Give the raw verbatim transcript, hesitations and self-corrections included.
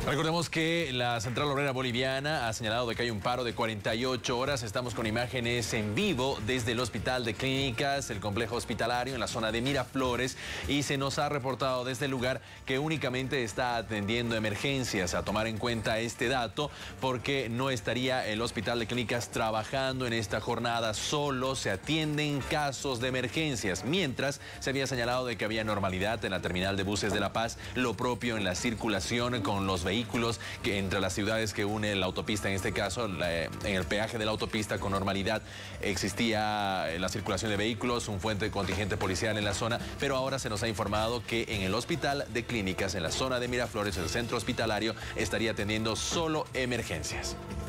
Recordemos que la Central Obrera Boliviana ha señalado de que hay un paro de cuarenta y ocho horas. Estamos con imágenes en vivo desde el Hospital de Clínicas, el complejo hospitalario en la zona de Miraflores, y se nos ha reportado desde el lugar que únicamente está atendiendo emergencias. A tomar en cuenta este dato porque no estaría el Hospital de Clínicas trabajando en esta jornada, solo se atienden casos de emergencias, mientras se había señalado de que había normalidad en la terminal de buses de La Paz, lo propio en la circulación con los vehículos vehículos que entre las ciudades que une la autopista, en este caso la, en el peaje de la autopista con normalidad existía la circulación de vehículos, un fuerte contingente policial en la zona, pero ahora se nos ha informado que en el Hospital de Clínicas, en la zona de Miraflores, el centro hospitalario, estaría atendiendo solo emergencias.